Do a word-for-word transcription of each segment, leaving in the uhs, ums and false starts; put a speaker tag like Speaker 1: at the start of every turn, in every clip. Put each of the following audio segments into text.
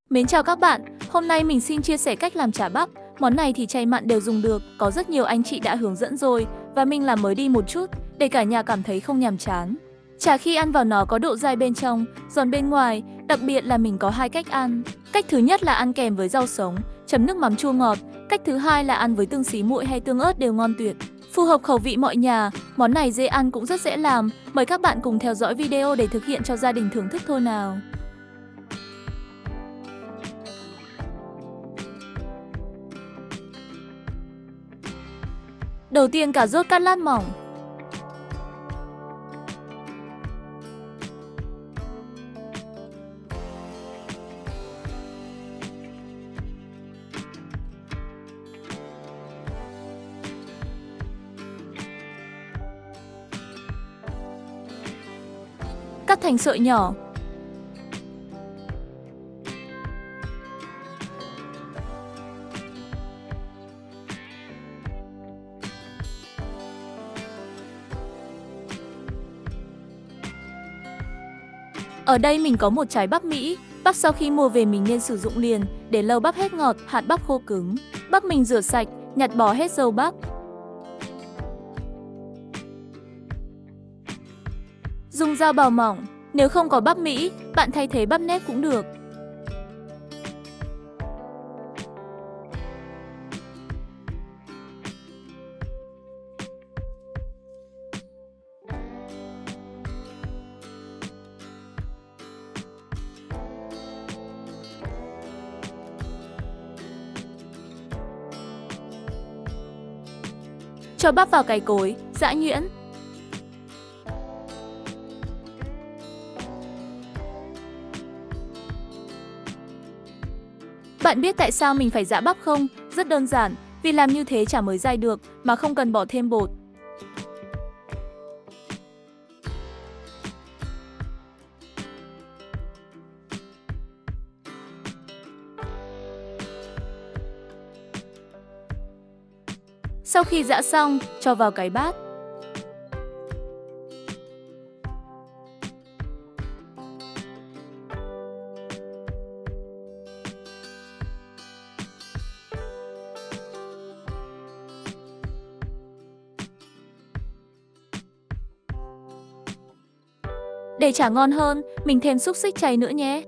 Speaker 1: Mến chào các bạn, hôm nay mình xin chia sẻ cách làm chả bắp. Món này thì chay mặn đều dùng được, có rất nhiều anh chị đã hướng dẫn rồi và mình làm mới đi một chút để cả nhà cảm thấy không nhàm chán. Chả khi ăn vào nó có độ dai bên trong, giòn bên ngoài, đặc biệt là mình có hai cách ăn. Cách thứ nhất là ăn kèm với rau sống, chấm nước mắm chua ngọt. Cách thứ hai là ăn với tương xí muội hay tương ớt đều ngon tuyệt. Phù hợp khẩu vị mọi nhà, món này dễ ăn cũng rất dễ làm. Mời các bạn cùng theo dõi video để thực hiện cho gia đình thưởng thức thôi nào. Đầu tiên cà rốt cắt lát mỏng. Cắt thành sợi nhỏ. Ở đây mình có một trái bắp Mỹ. Bắp sau khi mua về mình nên sử dụng liền, để lâu bắp hết ngọt, hạt bắp khô cứng. Bắp mình rửa sạch, nhặt bỏ hết dâu bắp. Dùng dao bào mỏng, nếu không có bắp Mỹ, bạn thay thế bắp nếp cũng được. Cho bắp vào cái cối, giã nhuyễn. Bạn biết tại sao mình phải giã bắp không? Rất đơn giản, vì làm như thế chả mới dai được mà không cần bỏ thêm bột. Sau khi giã xong, cho vào cái bát. Để chả ngon hơn, mình thêm xúc xích cháy nữa nhé.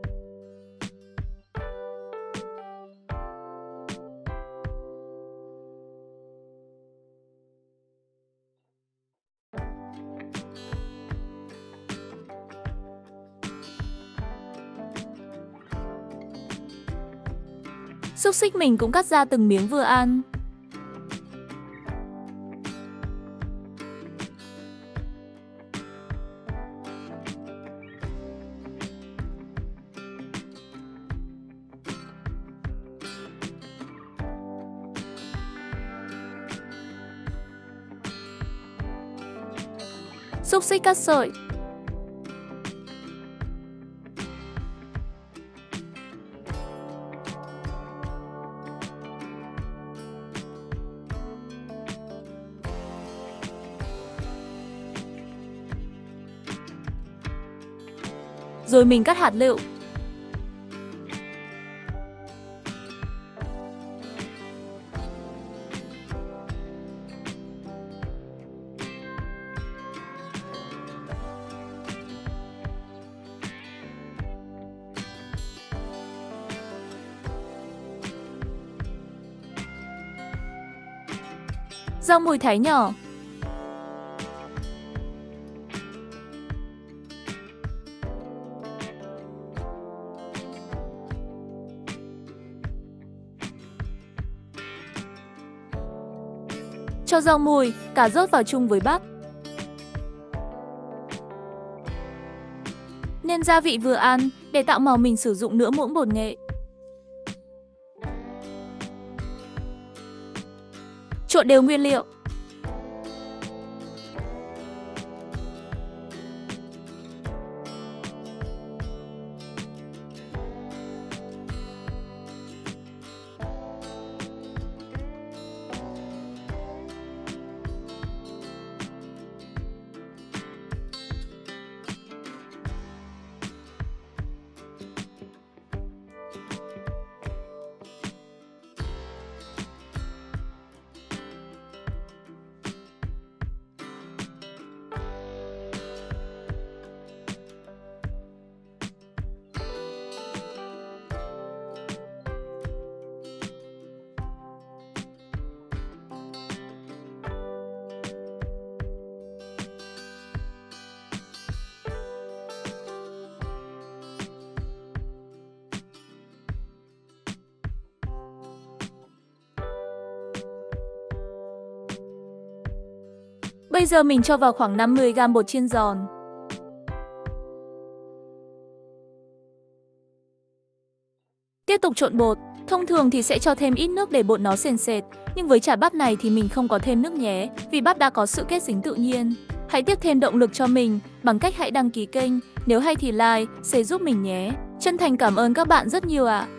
Speaker 1: Xúc xích mình cũng cắt ra từng miếng vừa ăn. Xúc xích cắt sợi. Rồi mình cắt hạt lựu. Rau mùi thái nhỏ. Cho rau mùi, cà rốt vào chung với bắp. Nêm gia vị vừa ăn, để tạo màu mình sử dụng nửa muỗng bột nghệ. Trộn đều nguyên liệu. Bây giờ mình cho vào khoảng năm mươi gam bột chiên giòn. Tiếp tục trộn bột. Thông thường thì sẽ cho thêm ít nước để bột nó sền sệt, nhưng với chả bắp này thì mình không có thêm nước nhé, vì bắp đã có sự kết dính tự nhiên. Hãy tiếp thêm động lực cho mình bằng cách hãy đăng ký kênh, nếu hay thì like, share giúp mình nhé. Chân thành cảm ơn các bạn rất nhiều ạ.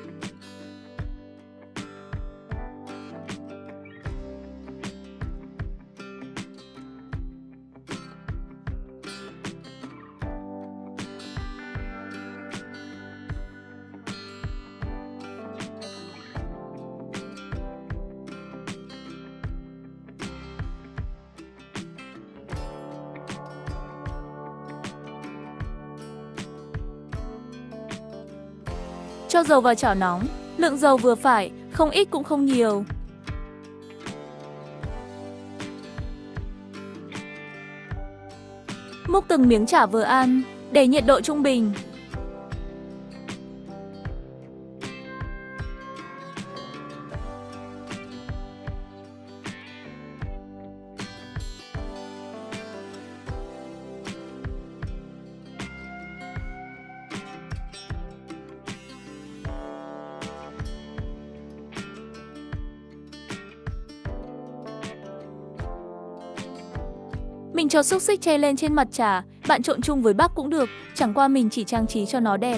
Speaker 1: Cho dầu vào chảo nóng, lượng dầu vừa phải, không ít cũng không nhiều. Múc từng miếng chả vừa ăn, để nhiệt độ trung bình. Mình cho xúc xích chay lên trên mặt chả, bạn trộn chung với bắp cũng được, chẳng qua mình chỉ trang trí cho nó đẹp.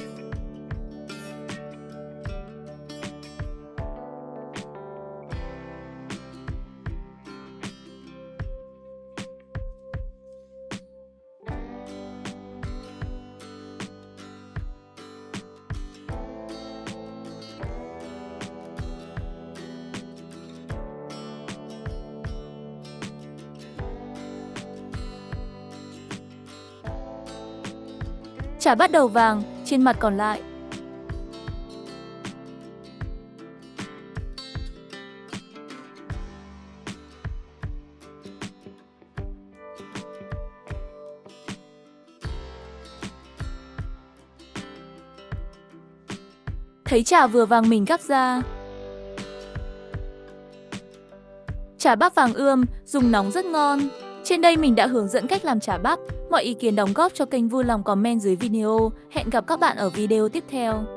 Speaker 1: Chả bắt đầu vàng, trên mặt còn lại. Thấy chả vừa vàng mình gắp ra. Chả bắp vàng ươm, dùng nóng rất ngon. Trên đây mình đã hướng dẫn cách làm chả bắp. Mọi ý kiến đóng góp cho kênh vui lòng comment dưới video. Hẹn gặp các bạn ở video tiếp theo.